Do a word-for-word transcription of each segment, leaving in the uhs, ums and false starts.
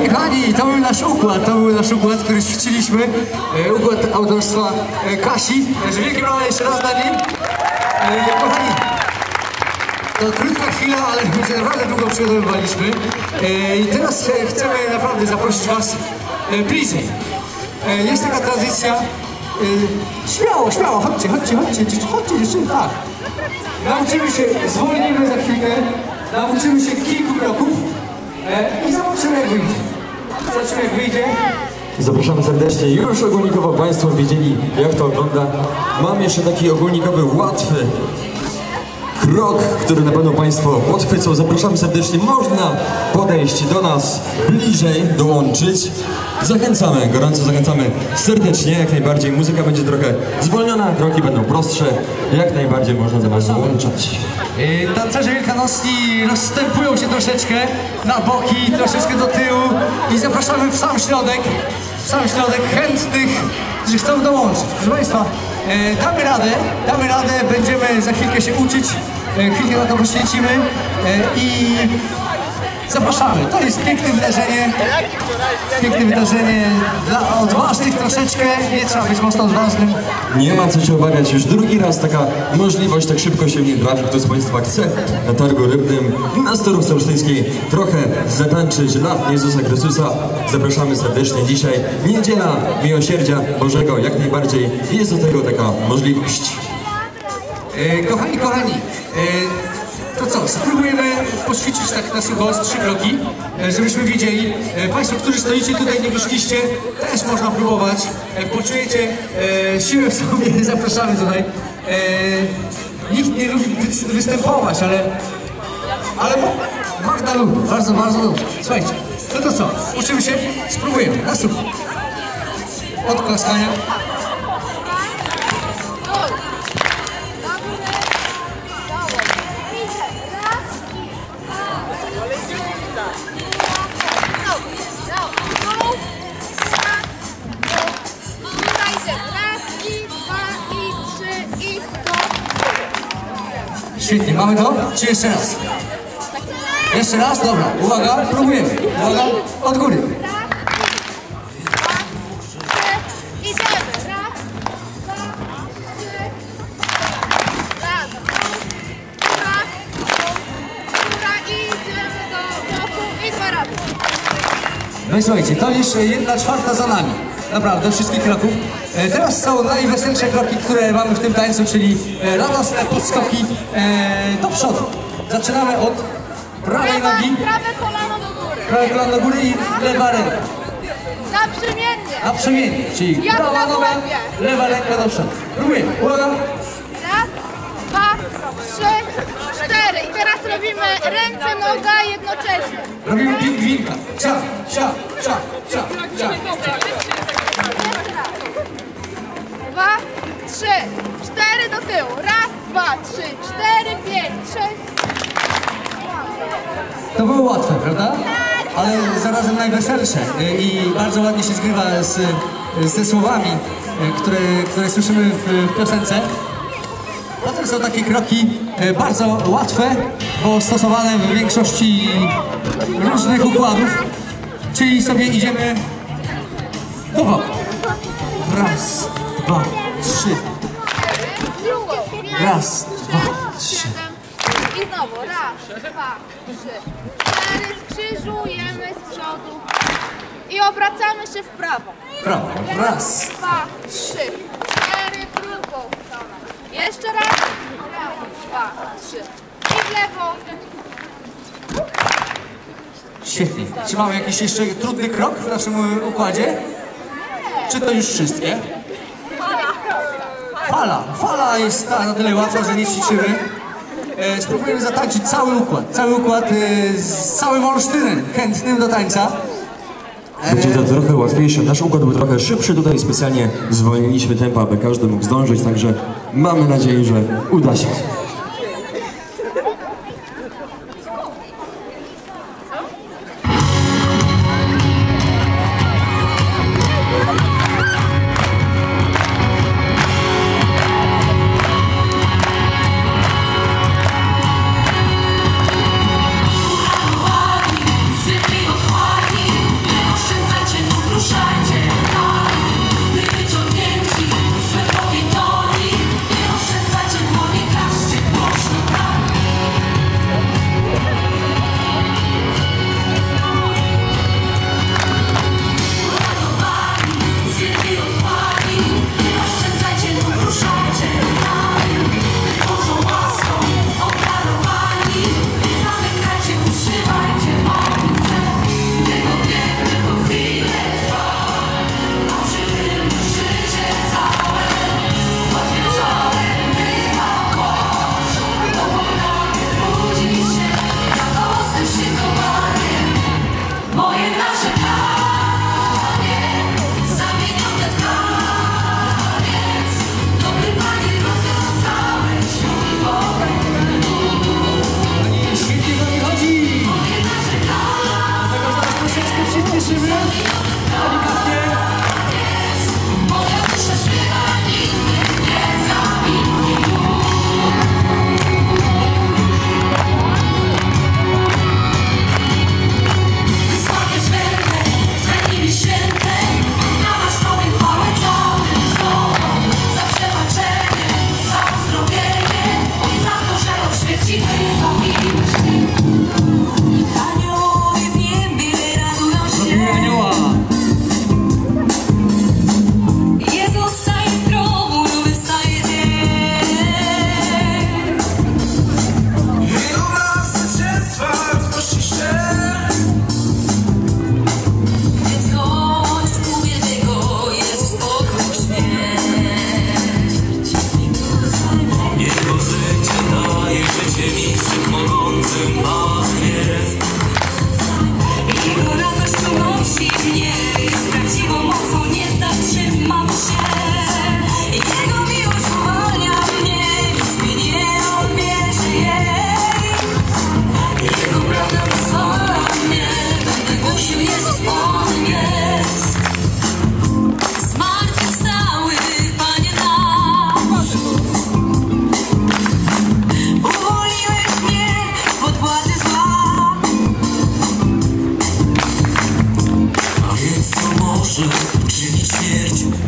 kochani, to był nasz układ, to był nasz układ, który ćwiczyliśmy. E, układ autorstwa e, Kasi. Także wielkie brawa jeszcze raz dla niej. E, kochani, to krótka chwila, ale my się naprawdę długo przygotowywaliśmy. E, I teraz e, chcemy naprawdę zaprosić was e, bliżej. E, jest taka tradycja. E, śmiało, śmiało, chodźcie, chodźcie, chodźcie, chodźcie dziewczyny, tak. Nauczymy się, zwolnimy za chwilkę, nauczymy się kilku kroków. I zobaczymy jak wyjdzie. Zobaczymy jak wyjdzie. Zapraszamy serdecznie. Już ogólnikowo Państwo wiedzieli jak to wygląda. Mam jeszcze taki ogólnikowy łatwy krok, który na pewno Państwo podchwycą. Zapraszamy serdecznie. Można podejść do nas bliżej, dołączyć. Zachęcamy, gorąco zachęcamy serdecznie, jak najbardziej. Muzyka będzie trochę zwolniona, kroki będą prostsze. Jak najbardziej można do nas dołączać. Tancerze wielkanocni rozstępują się troszeczkę na boki, troszeczkę do tyłu i zapraszamy w sam środek, w sam środek chętnych, którzy chcą dołączyć. Proszę Państwa, e, damy radę, damy radę, będziemy za chwilkę się uczyć, e, chwilkę na to poświęcimy e, i zapraszamy. To jest piękne wydarzenie, piękne wydarzenie dla odważnych troszeczkę, nie trzeba być mocno odważnym. Nie ma co się obawiać, już drugi raz taka możliwość, tak szybko się nie trafi. Kto z Państwa chce na targu rybnym na Starówce Olsztyńskiej trochę zatańczyć dla Jezusa Chrystusa, zapraszamy serdecznie dzisiaj. Niedziela Miłosierdzia Bożego, jak najbardziej jest do tego taka możliwość. E, kochani, kochani, e, to co, spróbujemy poćwiczyć tak na sucho z trzy kroki, żebyśmy wiedzieli. Państwo, którzy stoicie tutaj, nie wyszliście, też można próbować. Poczujecie e, siłę w sobie, zapraszamy tutaj. E, nikt nie lubi występować, ale, ale Magda lubi, bardzo, bardzo dobrze. Słuchajcie, no to co, uczymy się, spróbujemy, na sucho. Od klaskania. Świetnie, mamy to? Czy jeszcze raz? Jeszcze raz? Dobra, uwaga, próbujemy. Uwaga, od góry. No i słuchajcie, to jeszcze jedna czwarta za nami. Naprawdę, wszystkich kroków. E, teraz są najweselsze kroki, które mamy w tym tańcu, czyli e, radosne podskoki e, do przodu. Zaczynamy od prawej Prawa, nogi. prawe kolano do góry. Prawe kolano do góry i lewa ręka. Naprzemiennie. Naprzemiennie, czyli Jak prawa na noga, gołębie. lewa ręka do przodu. Próbujemy. Uwaga. Raz, dwa, trzy, cztery. I teraz robimy ręce, noga jednocześnie. Robimy pingwinka. Cia, cia, cia, cia, cia. Dwa, trzy, cztery do tyłu. Raz, dwa, trzy, cztery, pięć, sześć. To było łatwe, prawda? Ale zarazem najweselsze i bardzo ładnie się zgrywa z, ze słowami, które, które słyszymy w, w piosence. Potem są takie kroki bardzo łatwe, bo stosowane w większości różnych układów, czyli sobie idziemy do boku. Raz, dwa, trzy. Raz, dwa, trzy. I znowu raz, dwa, trzy, cztery. Skrzyżujemy z przodu i obracamy się w prawo. Prawo. Raz. Dwa, trzy, cztery, drugą stronę. Jeszcze raz. Raz, dwa, trzy. I w lewo. Świetnie. Czy mamy jakiś jeszcze trudny krok w naszym układzie? Czy to już wszystkie? Fala. Fala jest na tyle łatwa, że nie ćwiczymy. E, spróbujemy zatańczyć cały układ. Cały układ e, z całym Olsztynem chętnym do tańca. Będzie to trochę łatwiejsze. Nasz układ był trochę szybszy. Tutaj specjalnie zwolniliśmy tempo, aby każdy mógł zdążyć. Także mamy nadzieję, że uda się. Sypie ochłani,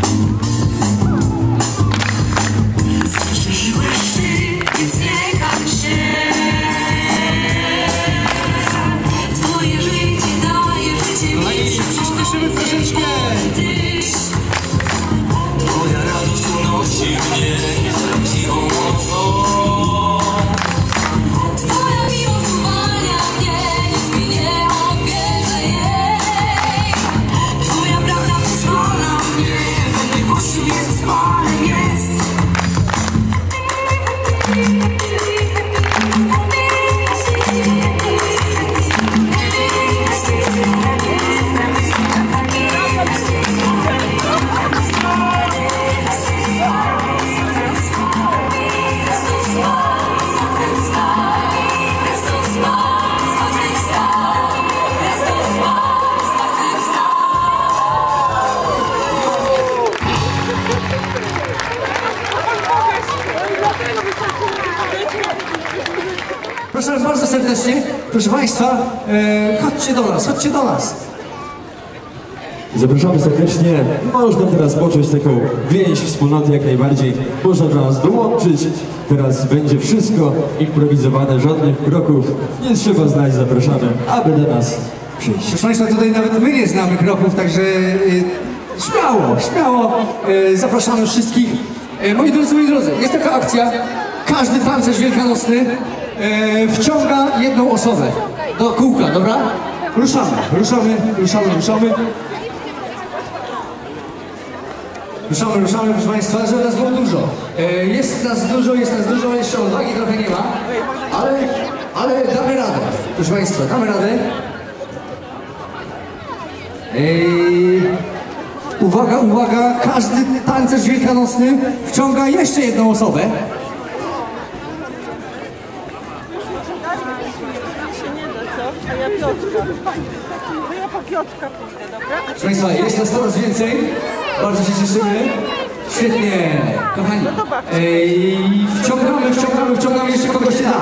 Proszę bardzo serdecznie, proszę Państwa, e, chodźcie do nas, chodźcie do nas. Zapraszamy serdecznie. Można teraz poczuć taką więź wspólnoty jak najbardziej. Można do nas dołączyć. Teraz będzie wszystko improwizowane, żadnych kroków. Nie trzeba znać, zapraszamy, aby do nas przyjść. Proszę Państwa, tutaj nawet my nie znamy kroków, także e, śmiało, śmiało e, zapraszamy wszystkich. E, moi drodzy, moi drodzy, jest taka akcja, każdy tancerz wielkanocny e, wciąga jedną osobę do kółka, dobra? Ruszamy, ruszamy, ruszamy, ruszamy. Ruszamy, ruszamy, proszę Państwa, żeby nas było dużo. E, jest nas dużo, jest nas dużo, jeszcze odwagi trochę nie ma, ale, ale damy radę, proszę Państwa, damy radę. Ej, uwaga, uwaga, każdy tancerz wielkanocny wciąga jeszcze jedną osobę. Ja Piotrka. To ja po Piotrka pójdę, dobra? Proszę Państwa, jest nas coraz więcej, bardzo się cieszymy. Świetnie, kochani. Ej, wciągamy, wciągamy, wciągamy, jeszcze kogoś się da.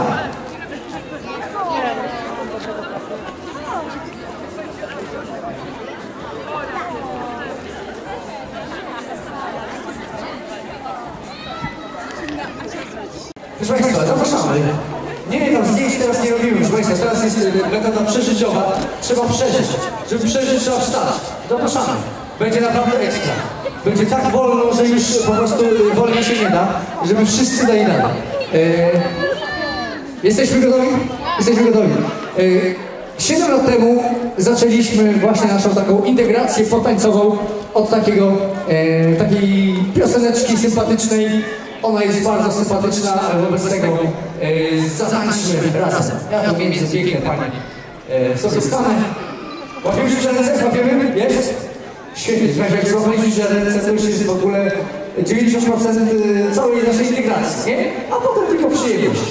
Proszę Państwa, zapraszamy. Nie, tam zdjęć teraz nie robimy, proszę Państwa, teraz jest metoda przeżyciowa. Trzeba przeżyć. Żeby przeżyć, trzeba wstać. Zapraszamy. Będzie naprawdę ekstra. Będzie tak wolno, że już po prostu wolniej się nie da, żeby wszyscy dali radę. E, jesteśmy gotowi? Jesteśmy gotowi. E, Siedem lat temu zaczęliśmy właśnie naszą taką integrację potańcową od takiego, e, takiej pioseneczki sympatycznej. Ona jest bardzo sympatyczna, wobec tego e, zatańczmy razem. Ja tu między piękne pani e, sobie stanę. Łapiemy się ręce? Łapiemy? Jest? Świetnie. Jak złapaliśmy się ręce, to już jest w ogóle dziewięćdziesiąt procent całej naszej integracji, nie? A potem tylko przyjemność.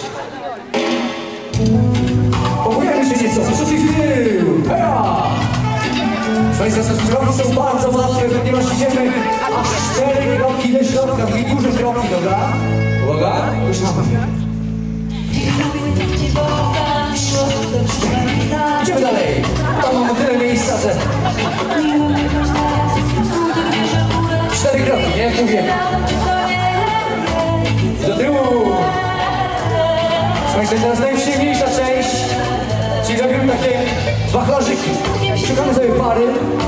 Pochujemy się nieco. Wysoki tył! Heja! Proszę Państwa, te kroki są bardzo łatwe, ponieważ idziemy aż cztery kroki do środka, dwie duże kroki, dobra? Uwaga, ruszamy. Idziemy dalej. Tam mamy tyle miejsca, że... Cztery kroki, nie? Jak mówię. Do tyłu. Proszę Państwa, teraz najprzyjemniejsza część. Czyli robimy takie wachlarzyki. Szukamy sobie pary.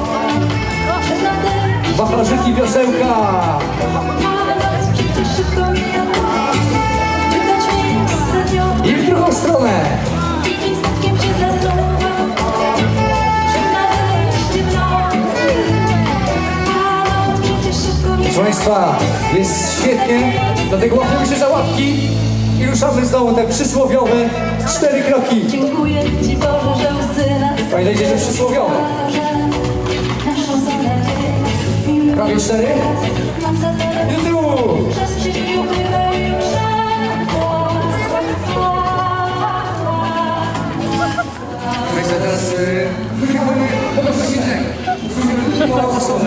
Wachlarzyki, wiosełka. I w drugą stronę. Proszę Państwa, jest świetnie. Dlatego łapiemy się za łapki i ruszamy znowu te przysłowiowe cztery kroki. Dziękuję Ci Boże, że łzy nas Pamiętajcie, że przysłowiowe. Prawie cztery. I do tyłu. Państwa, teraz wygramy do coś innego. Usłyszymy tylko osobę.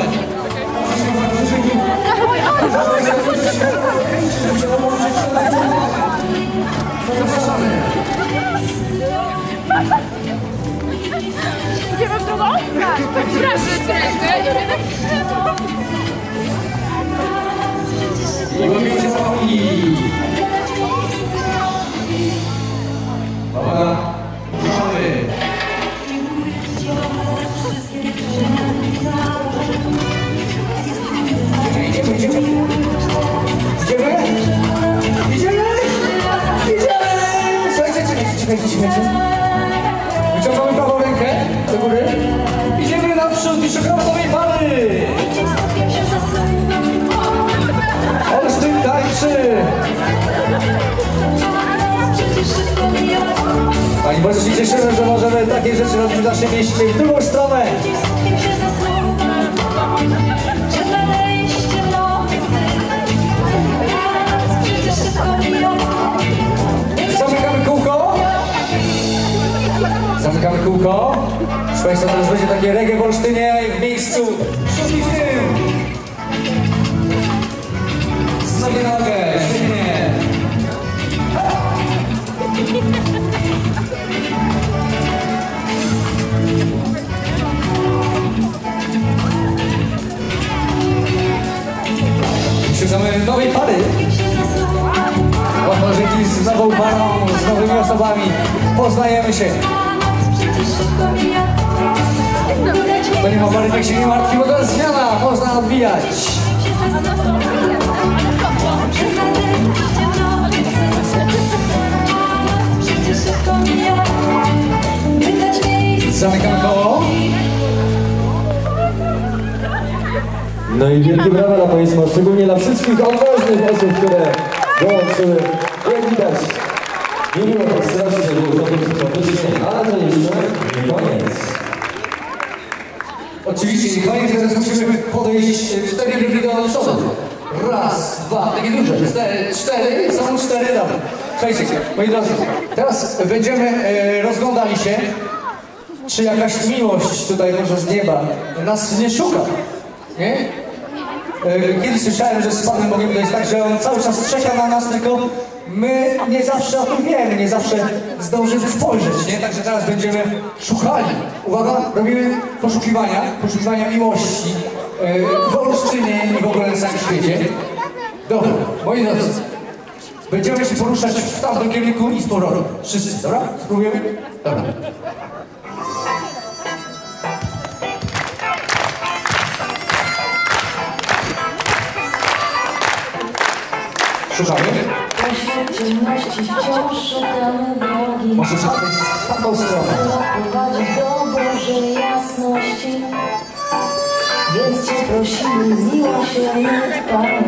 Zapraszamy. Idziemy w drugą? Tak. Proszę, robi w naszym mieście. W drugą stronę. Zamykamy kółko. Zamykamy kółko. Proszę Państwa, teraz będzie takie reggae w Olsztynie w miejscu. Sobie nogę, świetnie. Szukamy nowej pary. Łatwo, że z nową parą, z nowymi osobami poznajemy się. To nie ma pary, niech się nie martwi, bo to jest zmiana, można odbijać. Zamykam koło. No i wielkie brawa dla Państwa, szczególnie dla wszystkich odważnych osób, które dołączyły. Jak widać, nie było tak strasznie, było sympatycznie, ale to jeszcze nie koniec. Oczywiście nie koniec, teraz musimy podejść cztery kroki do przodu. Raz, dwa, takie duże, cztery, cztery, są cztery, dobra. Słuchajcie, moi drodzy, teraz będziemy e, rozglądali się, czy jakaś miłość tutaj może z nieba nas nie szuka, nie? E, kiedyś słyszałem, że z Panem Bogiem to jest tak, że On cały czas czeka na nas, tylko my nie zawsze o tym wiemy, nie zawsze zdążymy spojrzeć, nie? Także teraz będziemy szukali. Uwaga, robimy poszukiwania, poszukiwania miłości e, w Olsztynie i w ogóle na całym świecie. Dobra, moi drodzy, będziemy się poruszać w tamtym kierunku i z powrotem. Wszyscy, dobra? Spróbujemy? Dobra. Szukamy. Pośród ciemności wciąż szukamy drogi. Może trzeba być w tamtą stronę. Prowadzi do Bożej jasności. Więc Cię prosimy, miłosierny Panie.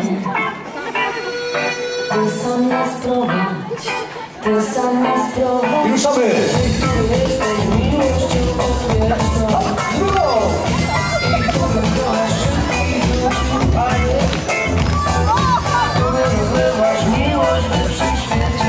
Ty sam nas prowadź, Ty sam nas prowadź. I ruszamy. Ty, który jesteś miłością odwieczną. Drugą. I który kochasz wszystkich ludzi, Panie. Który rozlewasz miłość we wszechświecie.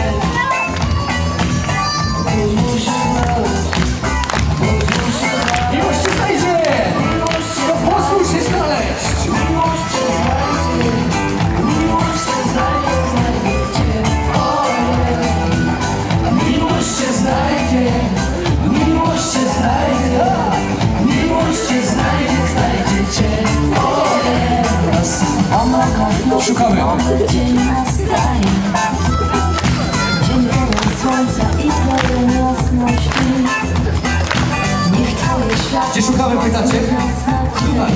Pozwól się znaleźć, pozwól się znaleźć. Miłość się znajdzie. No pozwól się znaleźć. Miłość cię znajdzie, miłość cię znajdzie, znajdzie cię, ojej. Miłość cię znajdzie, miłość cię znajdzie, miłość cię znajdzie, znajdzie cię, ojej. Szukamy. Dzień nastaje, dzień pełen słońca i pełen jasności. Niech Twoje światło Gdzie szukamy, pytacie? Tutaj.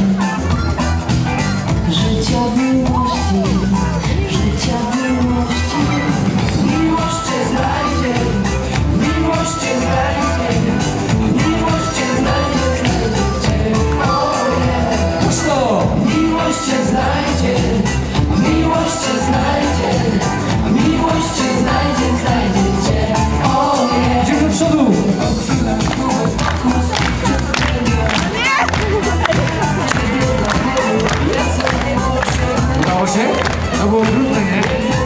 Życia w miłości, życia w miłości. Miłość cię znajdzie, miłość cię znajdzie, miłość cię znajdzie, znajdzie cię, ojej. Pusto. Miłość cię znajdzie, miłość cię znajdzie, miłość cię znajdzie, znajdzie cię, ojej. Idziemy do przodu. Udało się? To było trudne, nie?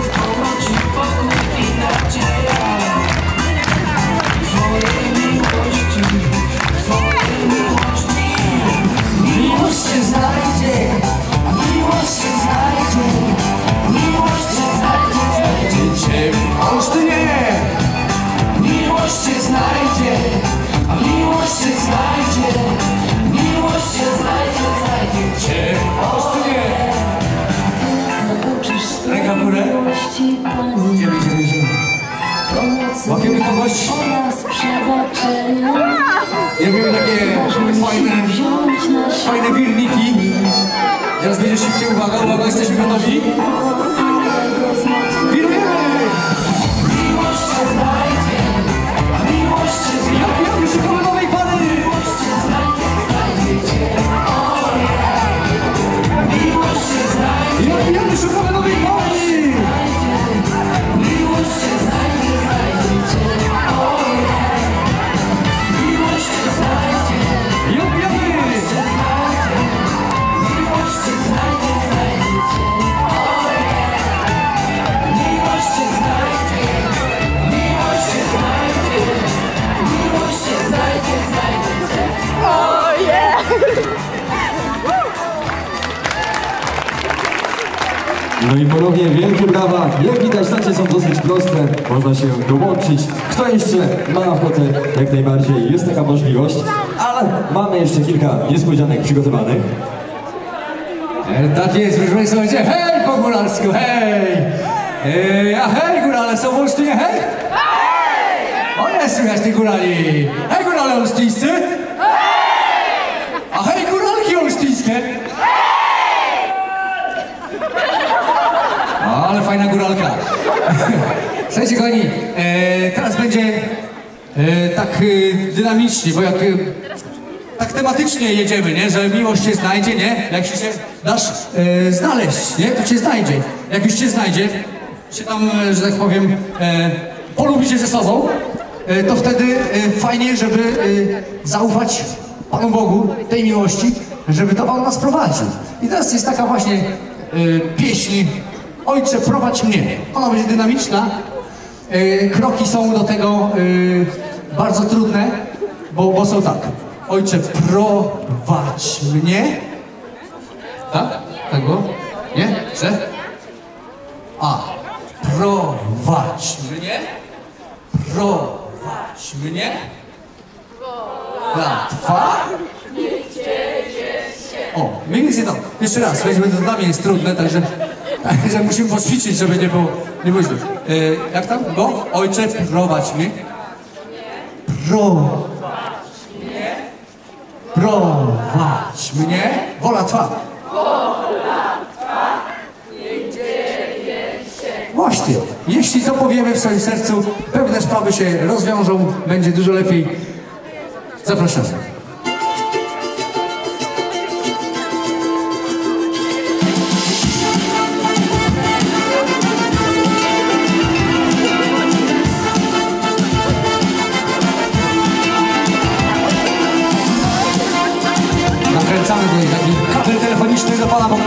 Miłość cię znajdzie, miłość cię znajdzie, miłość cię znajdzie, znajdzie cię, Olsztynie. miłość cię znajdzie, miłość cię znajdzie, miłość cię znajdzie, znajdzie cię, Olsztynie. nauczysz Ręka w górę. miłości, Panie. Idziemy, idziemy, idziemy. Łapiemy kogoś. Oraz przebaczenia. I robimy takie fajne, Wziąć na fajne wirniki. Teraz będzie szybciej, uwaga, uwaga, jesteśmy gotowi. Wirujemy! miłość cię znajdzie, a miłość cię znajdzie. Jak, jak, szukamy nowej pary! Miłość cię znajdzie, znajdzie cię, ojej. Miłość cię znajdzie, Jak, jak, szukamy nowej pary! miłość cię znajdzie, znajdzie cię, ojej. Miłość cię znajdzie. No i ponownie wielkie brawa. Jak widać, tacie są dosyć proste. Można się dołączyć. Kto jeszcze ma ochotę, jak najbardziej jest taka możliwość. Ale mamy jeszcze kilka niespodzianek przygotowanych. E, tak jest, proszę Państwa, będzie hej po góralsku, hej! E, a hej górale są w Olsztynie, hej? Hej! O, jest słychać tych górali. Hej górale olsztyńscy! Hej! A hej góralki olsztyńskie! Hej! Ale fajna góralka. Słuchajcie kochani, e, teraz będzie e, tak e, dynamicznie, bo jak... E, tak tematycznie jedziemy, nie? Że miłość cię znajdzie, nie? Jak się dasz e, znaleźć, nie? To cię znajdzie. Jak już cię znajdzie, się tam, e, że tak powiem, e, polubicie ze sobą, e, to wtedy e, fajnie, żeby e, zaufać Panu Bogu tej miłości, żeby to On nas prowadził. I teraz jest taka właśnie e, pieśń Ojcze, prowadź mnie. Ona będzie dynamiczna. E, kroki są do tego e, bardzo trudne, bo, bo są tak. Ojcze, prowadź mnie. Tak? Tak było? Nie? Że? A. Prowadź mnie. Prowadź mnie. Latwa. O, mniej więcej to. Jeszcze raz, weźmy, to dla mnie jest trudne, także, także musimy poćwiczyć, żeby nie było, nie było źle. E, jak tam? Bo Ojcze, prowadź mnie. Prowadź. Prowadź mnie, wola Twa. Wola Twa, niech dzieje się. Właśnie, jeśli to powiemy w swoim sercu, pewne sprawy się rozwiążą, będzie dużo lepiej. Zapraszamy. Nakręcamy tutaj taki kabel telefoniczny do Pana Boga.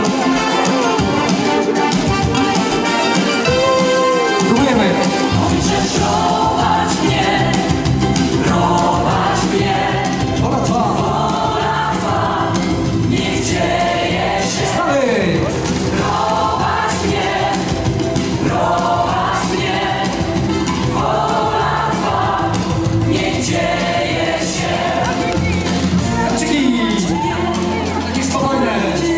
Próbujemy. Ojcze, prowadź mnie, prowadź mnie. Wola Twa. Wola Twa, niech dzieje się. Stawy. Prowadź mnie, prowadź mnie. Wola Twa, niech dzieje się. Kaczyki. Takie spokojne.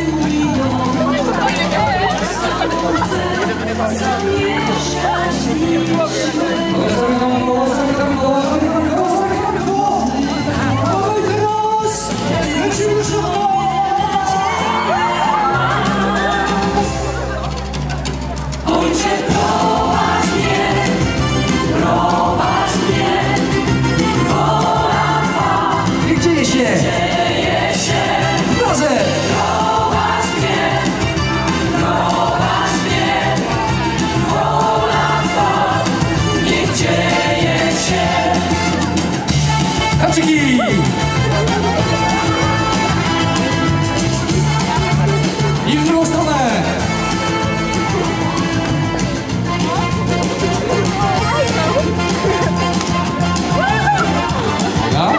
Ojcze, prowadź mnie, prowadź mnie. Wola Twa, I dzieje się. dzieje się. Razem. Prowadź mnie, prowadź mnie. Wola Twa, niech dzieje się. Kaczyki. I w drugą stronę. Ja?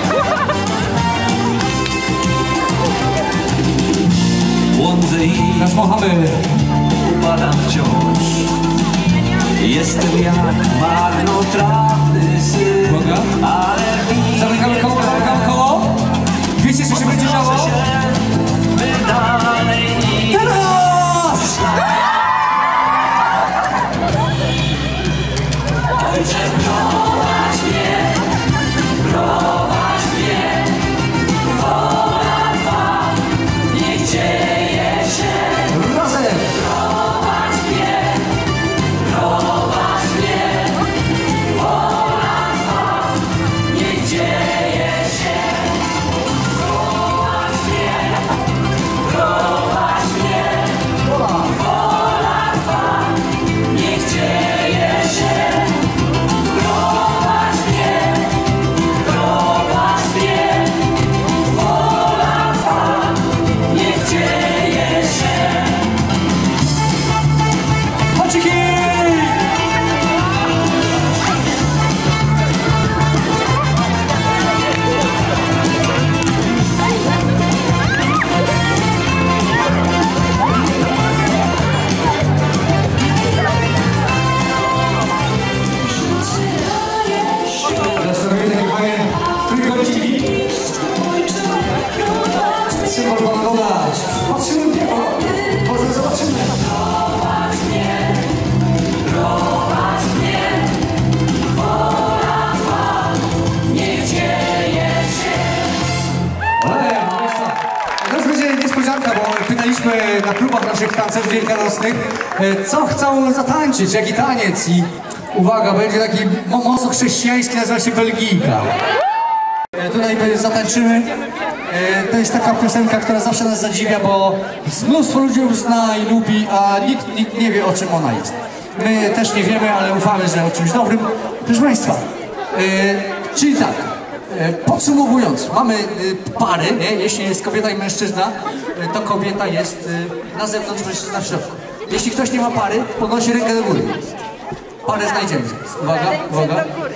Błądzę i Teraz machamy. upadam wciąż. Jestem jak marnotrawny syn, Uwaga. ale Zamykamy koło, zamykamy koło. Wiecie, co się będzie działo? by dalej iść. Teraz! Ojcze, prowadź mnie, prowadź mnie. Wola Twa, niech dzieje się. Razem. Prowadź mnie, prowadź mnie. Wola Twa, niech dzieje się. Prowadź mnie, prowadź mnie. Wola Twa, niech dzieje się. Prowadź mnie, prowadź mnie. Wola Twa, niech dzieje się. Kaczyki. naszych tancerzy wielkanocnych, e, co chcą zatańczyć, jaki taniec i uwaga, będzie taki mo- mocno chrześcijański, nazywa się Belgijka. E, tutaj zatańczymy. E, to jest taka piosenka, która zawsze nas zadziwia, bo mnóstwo ludzi ją zna i lubi, a nikt, nikt nie wie, o czym ona jest. My też nie wiemy, ale ufamy, że o czymś dobrym. Proszę Państwa, e, czyli tak, e, podsumowując, mamy e, pary, nie? Jeśli jest kobieta i mężczyzna, e, to kobieta jest e, na zewnątrz, mężczyzna w środku. Jeśli ktoś nie ma pary, podnosi rękę do góry. Parę znajdziemy. Uwaga, uwaga.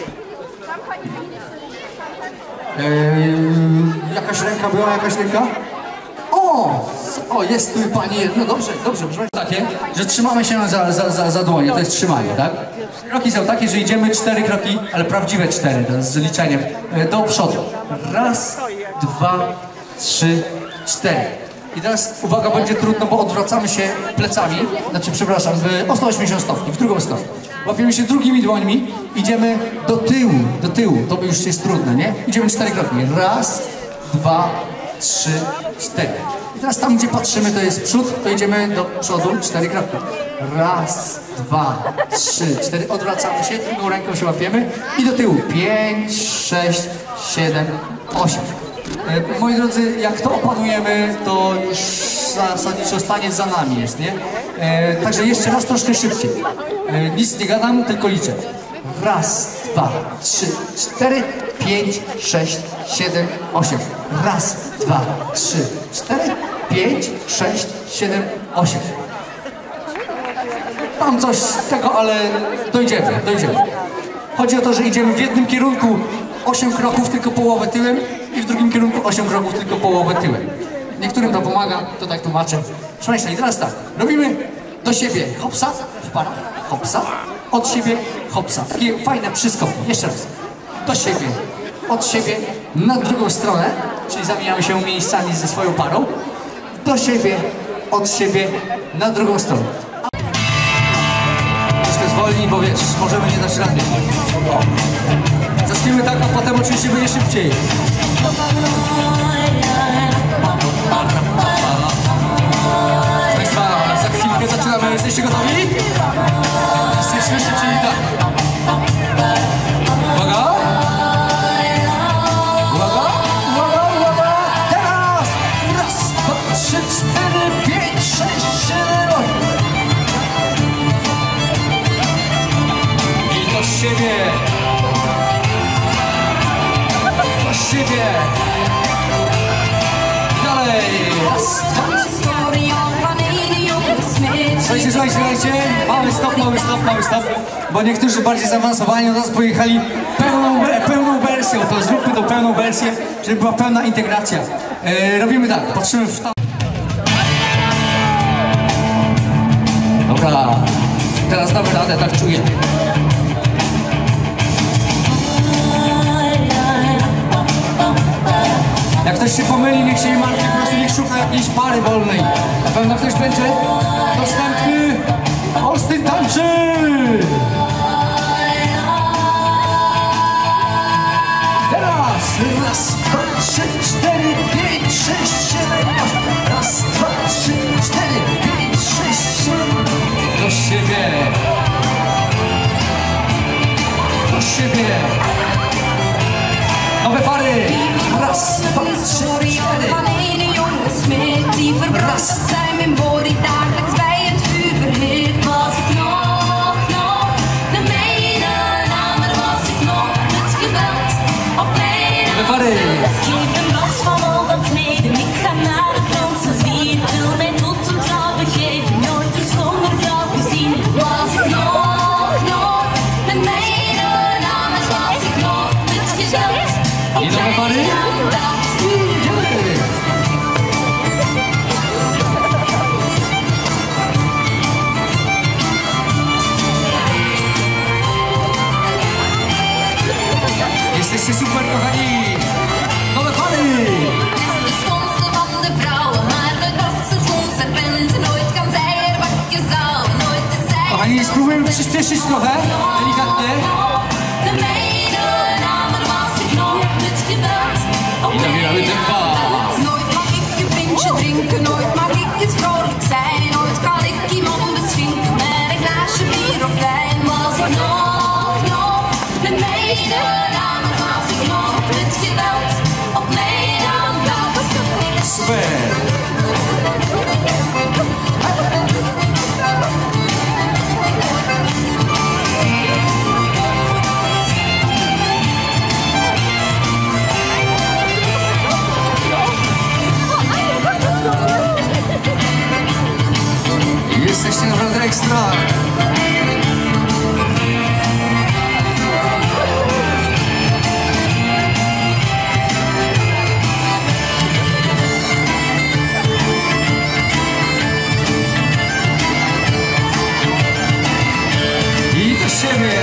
Eee, jakaś ręka była, jakaś ręka? O! O, jest tu pani, no dobrze, dobrze, proszę takie, że trzymamy się za, za, za, za dłonie, to jest trzymanie, tak? Kroki są takie, że idziemy cztery kroki, ale prawdziwe cztery, to jest z liczeniem, e, do przodu. Raz, dwa, trzy, cztery. I teraz, uwaga, będzie trudno, bo odwracamy się plecami, znaczy, przepraszam, w, o sto osiemdziesiąt stopni, w drugą stronę. Łapiemy się drugimi dłońmi, idziemy do tyłu, do tyłu, to już jest trudne, nie? Idziemy cztery kroki. Raz, dwa, trzy, cztery. I teraz tam, gdzie patrzymy, to jest przód, to idziemy do przodu, cztery kroki. Raz, dwa, trzy, cztery. Odwracamy się, drugą ręką się łapiemy i do tyłu. Pięć, sześć, siedem, osiem. E, moi drodzy, jak to opanujemy, to już zasadniczo staniec za nami jest, nie? E, także jeszcze raz troszkę szybciej. E, nic nie gadam, tylko liczę. Raz, dwa, trzy, cztery, pięć, sześć, siedem, osiem. Raz, dwa, trzy, cztery, pięć, sześć, siedem, osiem. Tam coś z tego, ale dojdziemy, dojdziemy. Chodzi o to, że idziemy w jednym kierunku osiem kroków, tylko połowę tyłem i w drugim kierunku osiem kroków, tylko połowę tyłem. Niektórym to pomaga, to tak tłumaczę. Proszę Państwa, i teraz tak, robimy do siebie hopsa w parach, hopsa, od siebie hopsa. Takie fajne przyskok. Jeszcze raz. Do siebie, od siebie, na drugą stronę, czyli zamieniamy się miejscami ze swoją parą. Do siebie, od siebie, na drugą stronę. Troszkę zwolnij, bo wiesz, możemy nie dać rady. Zaczniemy tak, a potem oczywiście będzie szybciej. Proszę Państwa, za chwilkę zaczynamy. Jesteście gotowi? Jesteśmy się, czyli tak. Uwaga! Uwaga! Uwaga! Uwaga! Teraz! Raz, dwa, trzy, cztery, pięć, sześć, siedem, osiem. I do siebie! Do siebie! Dalej! Raz, dwa, Słuchajcie, słuchajcie, słuchajcie, mały stop, mały stop, mały stop, bo niektórzy bardziej zaawansowani od nas pojechali pełną, pełną wersją, to zróbmy tą pełną wersję, żeby była pełna integracja. E, robimy tak, patrzymy w tam. Dobra, teraz damy radę, tak czuję. Jak ktoś się pomyli, niech się nie martwi, po prostu niech szuka jakiejś pary wolnej. Na pewno ktoś będzie dostępny. Olsztyn tańczy! Teraz! Raz, dwa, trzy, cztery, pięć, sześć, siedem, osiem. Raz, dwa, trzy, cztery, pięć, sześć, siedem. Do siebie! Do siebie! Nowe pary! Raz, dwa, trzy, cztery. Raz. Nowe pary! I nowe pary? Jesteście super, kochani! Nowe pary! Kochani, spróbujemy przyspieszyć trochę, delikatnie. I nabieramy tempa. Nooit mag ik je pintje drinken, nooit mag ik het vrolijk zijn, nooit Jesteście naprawdę ekstra. I do siebie.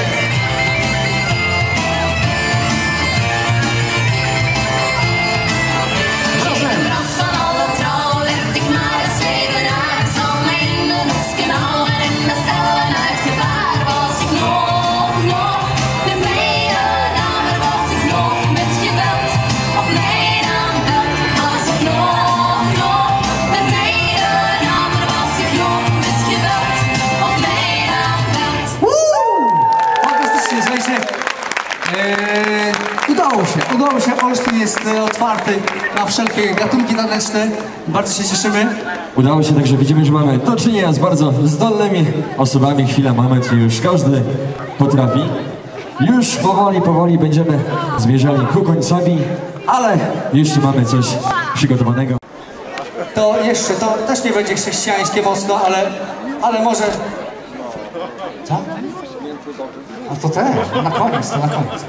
Udało się, udało się. Olsztyn jest otwarty na wszelkie gatunki taneczne. Bardzo się cieszymy. Udało się, także widzimy, że mamy do czynienia z bardzo zdolnymi osobami. Chwila, moment, już każdy potrafi. Już powoli, powoli będziemy zmierzali ku końcowi, ale jeszcze mamy coś przygotowanego. To jeszcze, to też nie będzie chrześcijańskie mocno, ale, ale może... Co? A to też, na koniec, to na koniec.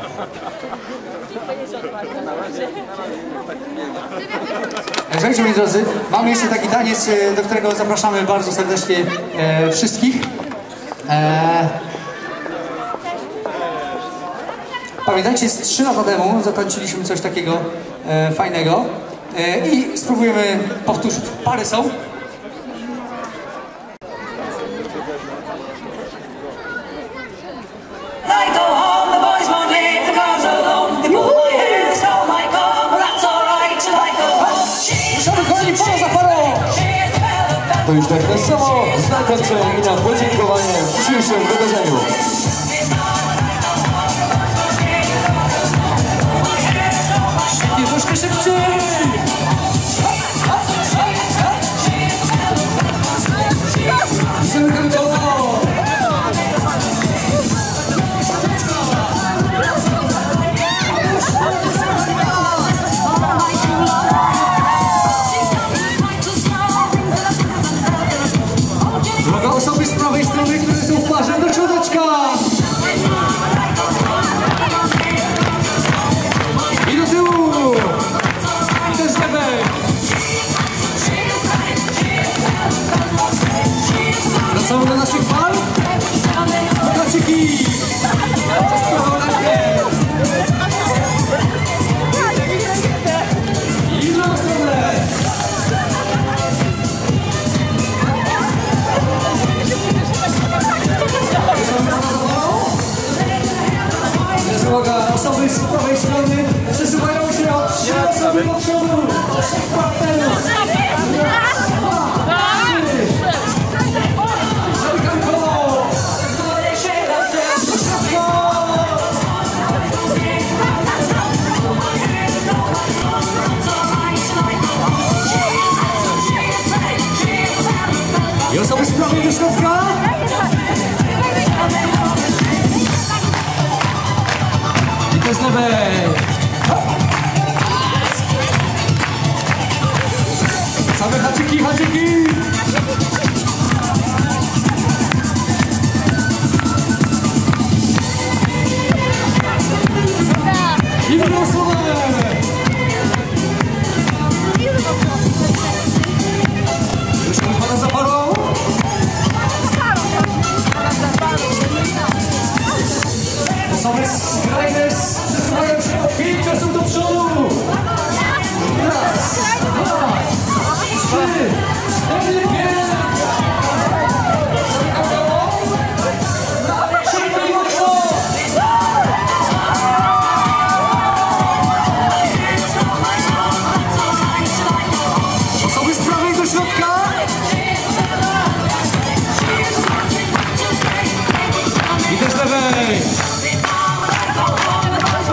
Słuchajcie, moi drodzy, mamy jeszcze taki taniec, do którego zapraszamy bardzo serdecznie e, wszystkich. E, pamiętajcie, z trzy lata temu zatańczyliśmy coś takiego e, fajnego e, i spróbujemy powtórzyć. Pary są. To już tak na samo zakończenie i na podziękowanie w dzisiejszym wydarzeniu. I troszkę szybciej! Osoby z prawej strony, które są w parze do człowieczka! I do tyłu! I też lewej! Wracamy do naszych par? Kociki! Zasprawą rękę! I w drugą stronę! Uwaga, osoby z prawej strony przesuwają się od trzy osoby do przodu. Trzech partnerów. Raz, dwa, trzy. Żelkanko. I osoby z prawej do środka. Z lewej! Same haczyki, haczyki! I w drugą stronę! Ruszamy pana za parą! Osoby z Grajnes przesuwają się od pięciu osób do przodu! Raz, dwa, trzy, cztery, pięć! Szybko i mocno! Osoby z prawej do środka! I też lewej!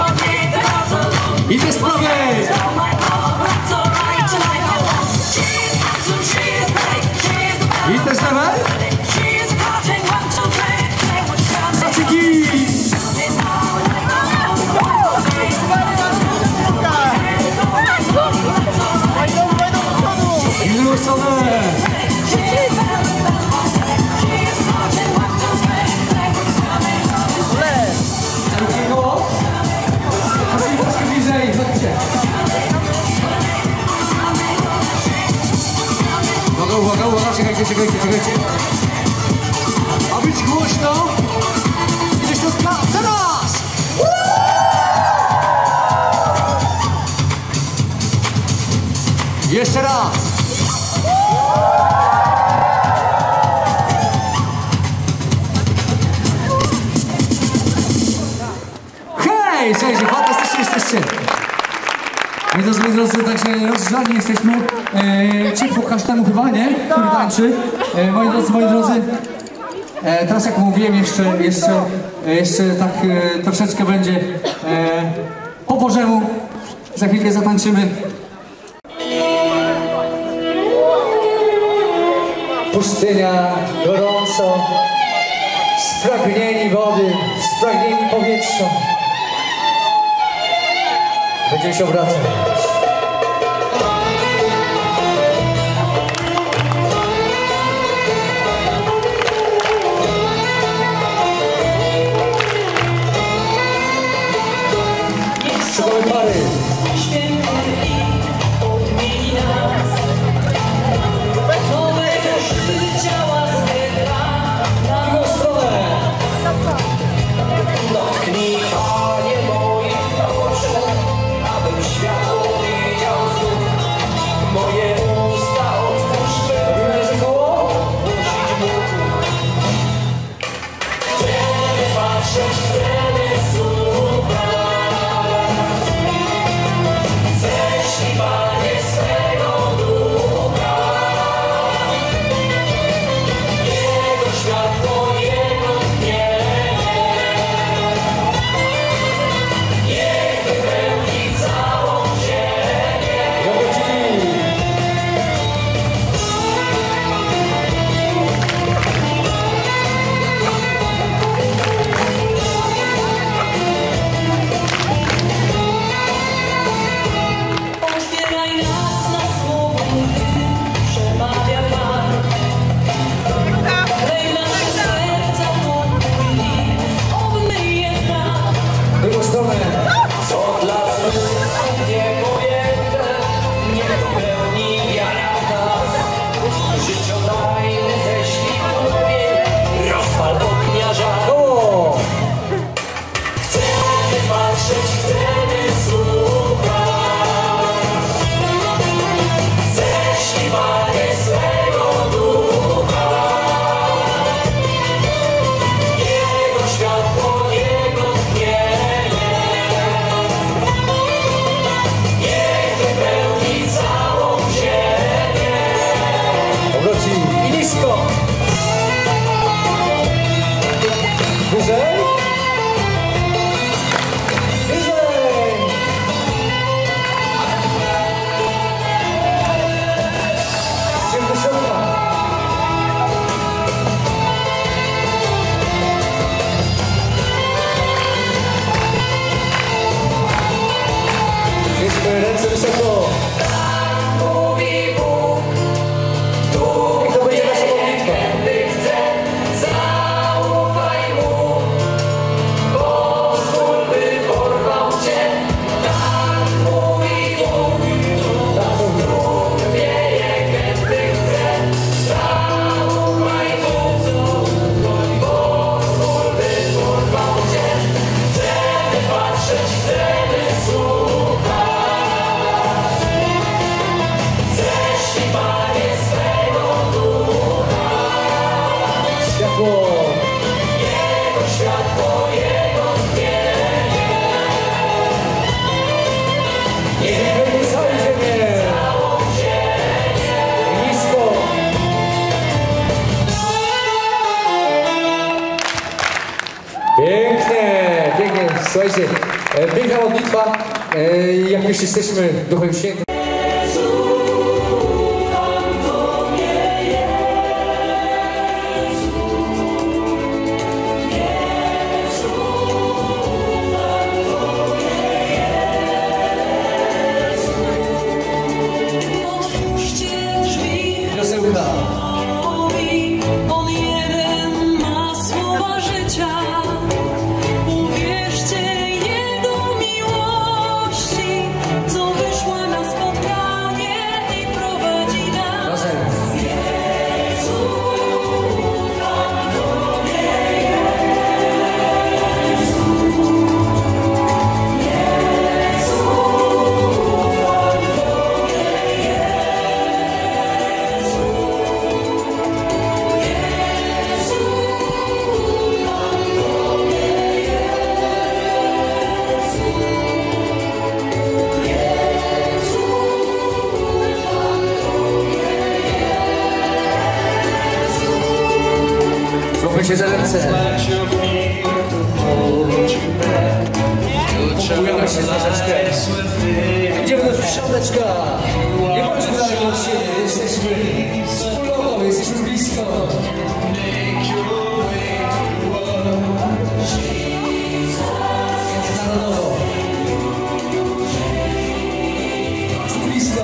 czekajcie, czekajcie. Ma być głośno. Idzie środka, teraz! Jeszcze raz. Hej, słuchajcie, fantastycznie jesteście. Moi drodzy, moi drodzy, także rozgrzani jesteśmy. E, Ciepło każdemu chyba, nie? Który tańczy. E, moi drodzy, moi drodzy. E, teraz jak mówiłem, jeszcze, jeszcze, jeszcze tak e, troszeczkę będzie e, po Bożemu. Za chwilkę zatańczymy. Pustynia, gorąco, spragnieni wody, spragnieni powietrza. Będziemy się obracać. Szukamy pary. Pięknie, pięknie. Słuchajcie, piękna modlitwa, jak już jesteśmy Duchem Świętym. Piosenka. On jeden ma słowa życia. Uwierzcie Jego miłości, co wyszła na spotkanie. ręce. Pompujemy się troszeczkę. Idziemy do środeczka. Nie bądźmy daleko od siebie. Jesteśmy wspólnotowi, jesteśmy blisko. Narodowo. Blisko.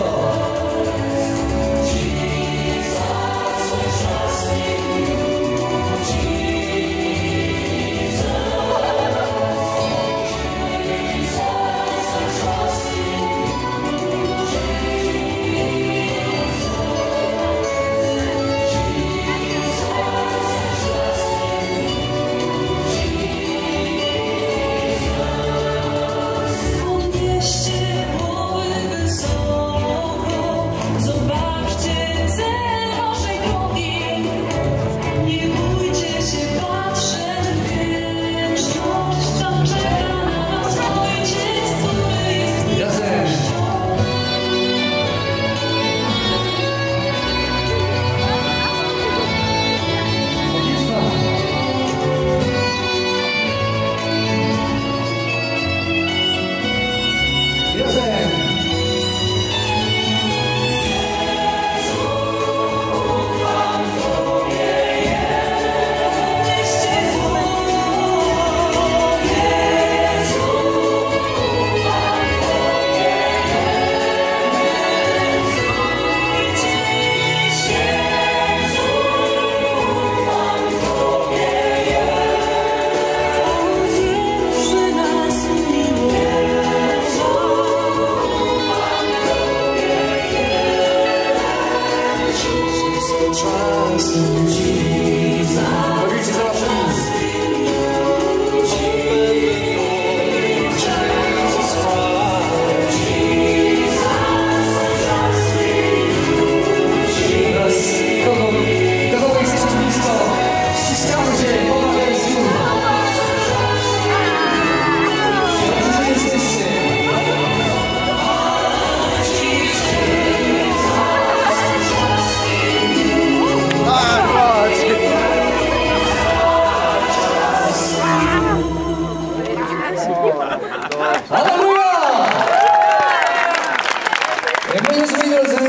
Moi drodzy,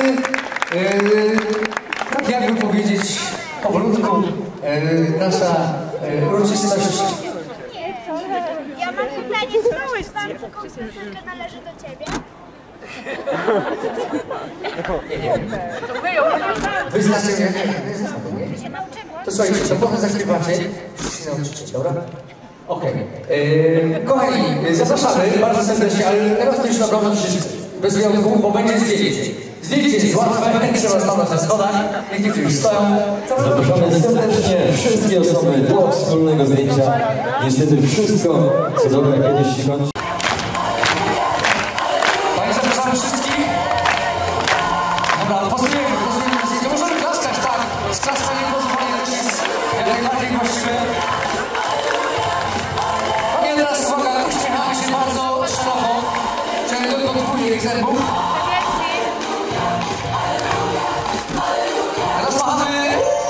yy, tak jakby powiedzieć powolutku, yy, nasza yy, uroczystość. Ja mam pytanie, czy wam piosenka należy do ciebie? Nie, nie. Wy znacie, nie, nie, nie. Się nauczyłam. To słuchajcie, to potem zaśpiewacie, już się nauczycie, dobra? Okej. Okay. Yy, kochani, zapraszamy bardzo serdecznie, ale teraz to już naprawdę wszyscy. Bez wyjątku, bo będzie zdjęcie. Zdjęcie jest łatwe, trzeba stanąć na schodach, niech niektórzy już stoją. Zapraszamy serdecznie wszystkie osoby do wspólnego zdjęcia. Niestety wszystko, co dobre, kiedyś się kończy. Panie, zapraszamy wszystkich. Dobra, postujemy, postujemy zdjęcie. Możemy klaskać, tak. Klaskanie pozwoli, to jest jak najbardziej właściwe. Panie, teraz uwaga, uśmiechamy się bardzo szeroko. Czyli do podwójnych zębów. Teraz machamy.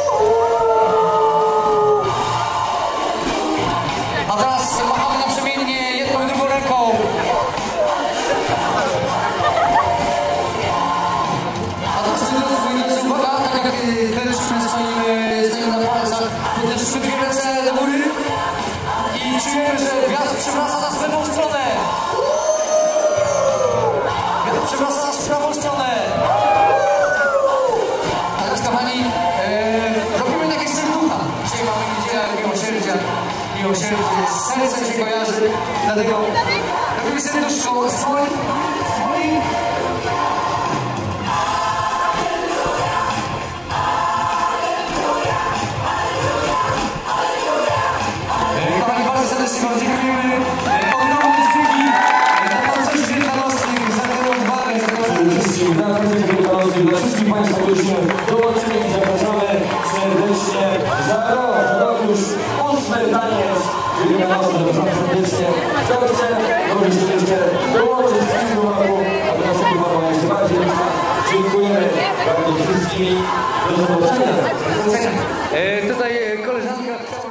A teraz machamy naprzemiennie jedną i drugą ręką. A teraz zwróćcie uwaga, tak jak też stoimy, stoimy na palcach, to też dwie ręce do góry i czujemy, że wiatr przewraca nas w lewą stronę. Wiatr przewraca nas w prawą stronę. A teraz, kochani, e, robimy takie serducha. Dzisiaj mamy niedzielę miłosierdzia. Miłosierdzie, serce się kojarzy, dlatego robimy serduszko swoim, swoim. Kochani, bardzo serdecznie wam dziękujemy. Ogromne dzięki dla pancerzy wielkanocnych, za tę odwagę, za tę Wszystkim dla dla wszystkich Państwa, którzy się dołączyli i zapraszamy serdecznie za rok, rok już ósmy taniec wielkanocny, zapraszamy serdecznie. Kto chce, może się jeszcze dołączyć w tym roku, aby nasza grupa była jeszcze bardziej liczna. Dziękujemy bardzo wszystkim. Do zobaczenia. E, tutaj koleżanka.